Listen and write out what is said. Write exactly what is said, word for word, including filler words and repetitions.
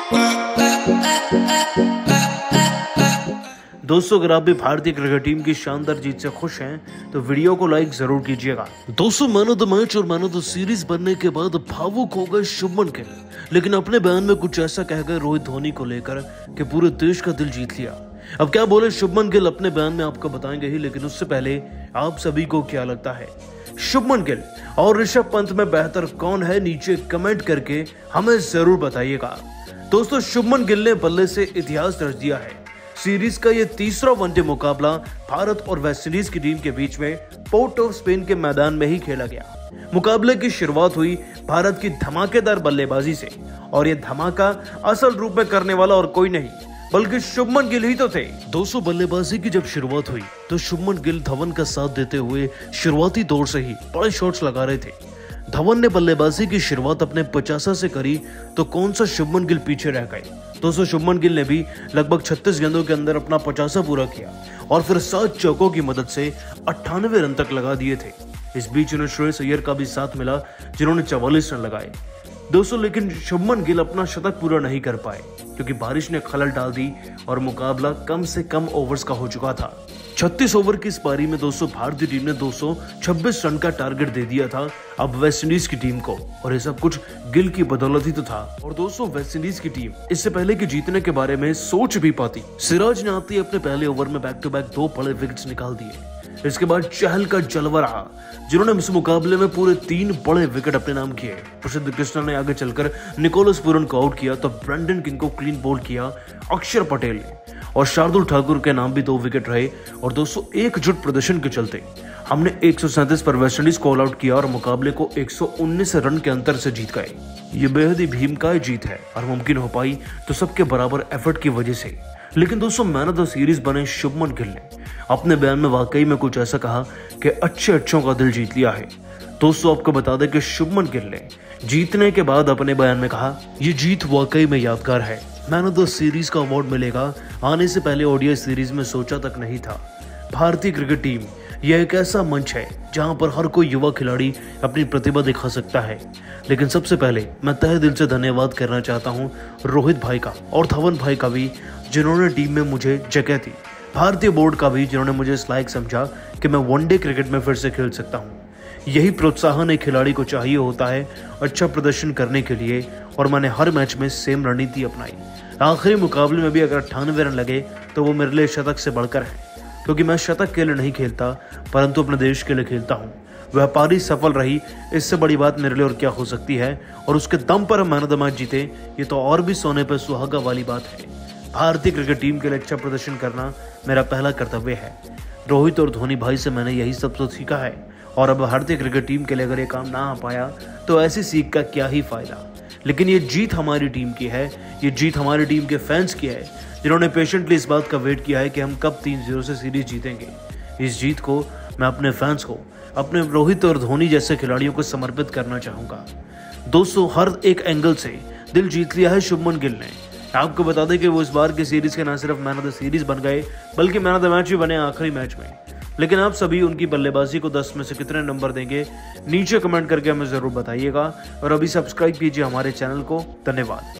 दोस्तों, अगर आप भी भारतीय क्रिकेट टीम की शानदार जीत से खुश हैं तो वीडियो को लाइक जरूर कीजिएगा। दोस्तों, मैन ऑफ द मैच और मैन ऑफ द सीरीज बनने के बाद भावुक हो गए शुभमन गिल, लेकिन अपने बयान में कुछ ऐसा कह गए रोहित धोनी को लेकर कि पूरे देश का दिल जीत लिया। अब क्या बोले शुभमन गिल अपने बयान में आपको बताएंगे ही, लेकिन उससे पहले आप सभी को क्या लगता है शुभमन गिल और ऋषभ पंत में बेहतर कौन है, नीचे कमेंट करके हमें जरूर बताइएगा। दोस्तों, शुभमन गिल ने बल्ले से इतिहास रच दिया है। सीरीज का ये तीसरा वनडे मुकाबला भारत और वेस्टइंडीज की टीम के बीच में पोर्ट ऑफ स्पेन के मैदान में ही खेला गया। मुकाबले की शुरुआत हुई भारत की धमाकेदार बल्लेबाजी से, और ये धमाका असल रूप में करने वाला और कोई नहीं बल्कि शुभमन गिल ही तो थे। दोस्तों, बल्लेबाजी की जब शुरुआत हुई तो शुभमन गिल धवन का साथ देते हुए शुरुआती दौर से ही बड़े शॉट्स लगा रहे थे। धवन ने बल्लेबाजी की शुरुआत अपने पचासा से करी तो कौन सा शुभमन गिल पीछे रह गए। दोस्तों, शुभमन गिल ने भी लगभग छत्तीस गेंदों के अंदर अपना पचासा पूरा किया और फिर सात चौकों की मदद से अट्ठानवे रन तक लगा दिए थे। इस बीच उन्हें श्रेयस अय्यर का भी साथ मिला जिन्होंने चवालीस रन लगाए। दोस्तों, लेकिन शुभमन गिल अपना शतक पूरा नहीं कर पाए क्योंकि बारिश ने खलल डाल दी और मुकाबला कम से कम ओवर्स का हो चुका था। छत्तीस ओवर की इस पारी में दोस्तों भारतीय टीम ने दो सौ छब्बीस रन का टारगेट दे दिया था अब वेस्टइंडीज की टीम को, और ये सब कुछ गिल की बदौलत ही तो था। और दोस्तों, वेस्टइंडीज की टीम इससे पहले कि जीतने के बारे में सोच भी पाती, सिराज ने आते ही अपने पहले ओवर में बैक टू बैक दो बड़े विकेट्स निकाल दिए। इसके बाद चहल का जलवा रहा जिन्होंने इस मुकाबले में पूरे तीन बड़े विकेट अपने नाम किए। प्रसिद्ध कृष्णा ने आगे चलकर निकोलस पूरन को आउट किया तो ब्रेंडन किंग को क्लीन बोल्ड किया अक्षर पटेल ने, और शार्दुल ठाकुर के नाम भी दो विकेट रहे। और दोस्तों, एकजुट प्रदर्शन के चलते हमने एक सौ सैंतीस पर वेस्टइंडीज को ऑल आउट किया और मुकाबले को एक सौ उन्नीस रन के अंतर से जीत गए। ये बेहद ही भीमकाय जीत है और मुमकिन हो पाई तो सबके बराबर एफर्ट की वजह से। लेकिन दोस्तों, मैन ऑफ द सीरीज बने शुभमन गिल ने अपने बयान में वाकई में कुछ ऐसा कहा कि अच्छे अच्छों का दिल जीत लिया है। दोस्तों, आपको बता दें कि शुभमन गिल ने जीतने के बाद अपने बयान में कहा, ये जीत वाकई में यादगार है। मैन ऑफ द सीरीज का अवार्ड मिलेगा, आने से पहले ओडीआई सीरीज में सोचा तक नहीं था। भारतीय क्रिकेट टीम यह एक ऐसा मंच है जहां पर हर कोई युवा खिलाड़ी अपनी प्रतिभा दिखा सकता है। लेकिन सबसे पहले मैं तहे दिल से धन्यवाद करना चाहता हूं रोहित भाई का और धवन भाई का भी, जिन्होंने टीम में मुझे जगह दी। भारतीय बोर्ड का भी, जिन्होंने मुझे इस लायक समझा कि मैं वनडे क्रिकेट में फिर से खेल सकता हूं। यही प्रोत्साहन एक खिलाड़ी को चाहिए होता है अच्छा प्रदर्शन करने के लिए, और मैंने हर मैच में सेम रणनीति अपनाई। आखिरी मुकाबले में भी अगर अट्ठानवे रन लगे तो वो मेरे लिए शतक से बढ़कर है, क्योंकि मैं शतक के लिए नहीं खेलता परंतु अपने देश के लिए खेलता हूँ। व्यापारी सफल रही, इससे बड़ी बात मेरे लिए और क्या हो सकती है, और उसके दम पर हम मैन ऑफ द मैच जीते, ये तो और भी सोने पर सुहागा वाली बात है। भारतीय क्रिकेट टीम के लिए अच्छा प्रदर्शन करना मेरा पहला कर्तव्य है। रोहित और धोनी भाई से मैंने यही सब तो सीखा है, और अब भारतीय क्रिकेट टीम के लिए अगर ये काम ना आ पाया तो ऐसी सीख का क्या ही फायदा। लेकिन ये जीत हमारी टीम की है, ये जीत हमारी टीम के फैंस की है, जिन्होंने पेशेंटली इस बात का वेट किया है कि हम कब तीन जीरो से सीरीज जीतेंगे। इस जीत को मैं अपने फैंस को, अपने रोहित और धोनी जैसे खिलाड़ियों को समर्पित करना चाहूँगा। दोस्तों, हर एक एंगल से दिल जीत लिया है शुभमन गिल ने। आपको बता दें कि वो इस बार के सीरीज के न सिर्फ मैन ऑफ द सीरीज बन गए बल्कि मैन ऑफ द मैच भी बने आखिरी मैच में। लेकिन आप सभी उनकी बल्लेबाजी को दस में से कितने नंबर देंगे, नीचे कमेंट करके हमें जरूर बताइएगा, और अभी सब्सक्राइब कीजिए हमारे चैनल को। धन्यवाद।